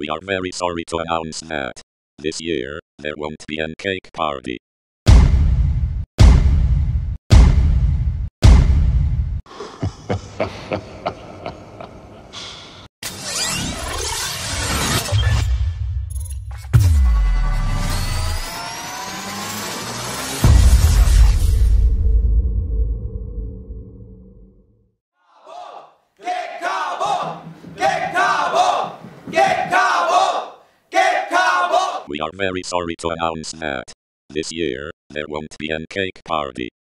We are very sorry to announce that this year there won't be a cake party. We are very sorry to announce that this year there won't be a cake party.